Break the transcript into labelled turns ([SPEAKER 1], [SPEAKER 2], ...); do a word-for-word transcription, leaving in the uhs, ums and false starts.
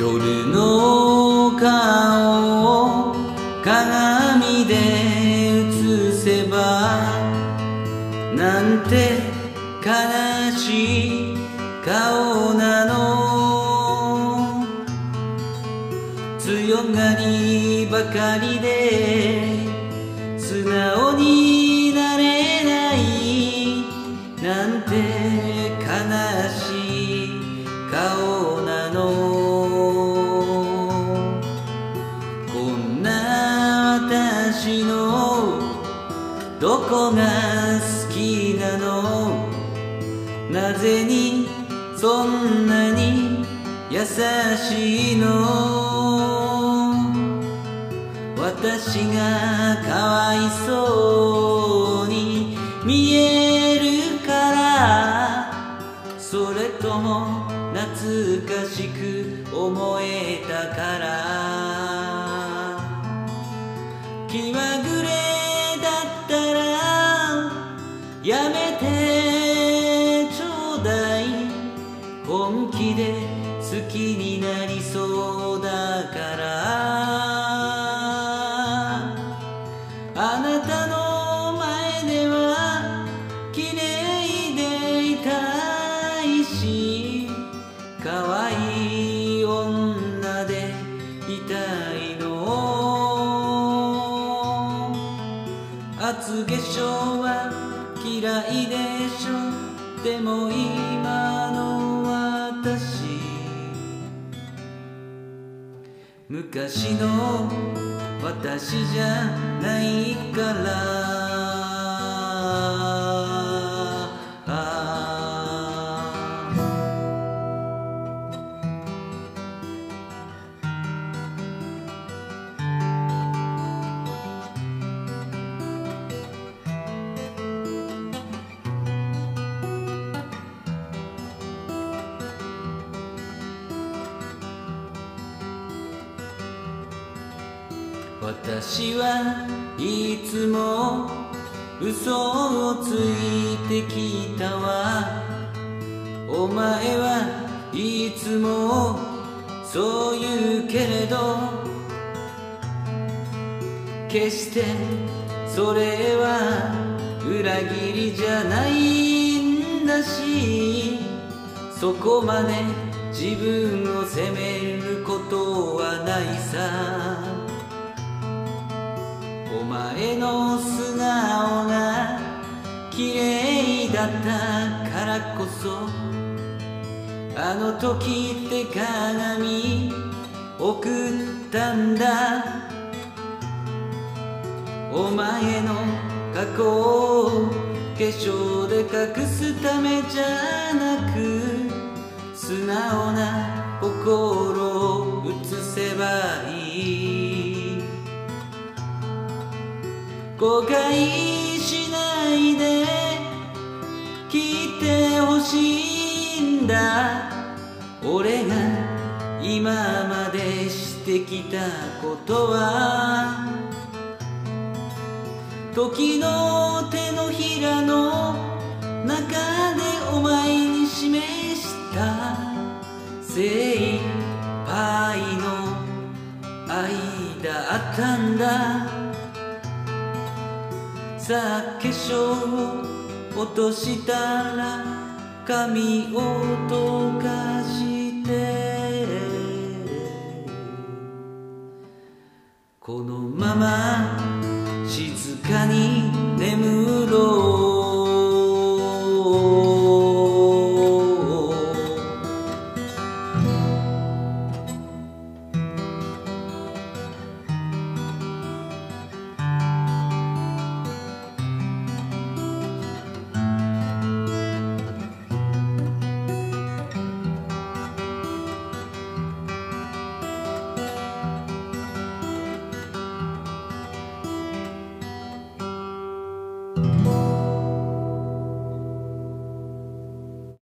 [SPEAKER 1] 夜の顔を鏡で映せばなんて悲しい顔なの。強がりばかりで素直になれないなんて悲しい顔なの。こんな私のどこが好きなの。なぜにそんなに優しいの。私がかわいそうに見えるからそれとも懐かしく思えたから気まぐれだったらやめてちょうだい。本気で好きになりそうだからあなたの前では綺麗でいたいし可愛い女でいたいの。厚化粧は嫌いでしょ。でも今の私昔の私じゃないから私はいつも嘘をついてきたわ。お前はいつもそう言うけれど決してそれは裏切りじゃないんだしそこまで自分を責めることはないさ。お前の素顔が綺麗だったからこそあの時って鏡送ったんだ。お前の過去を化粧で隠すためじゃなく素直な心を映せばいい。後悔しないで聞いてほしいんだ。俺が今までしてきたことは時の手のひらの中でお前に示した精一杯の愛だったんだ。さあ化粧を落としたら髪を溶かしてこのまま静かに眠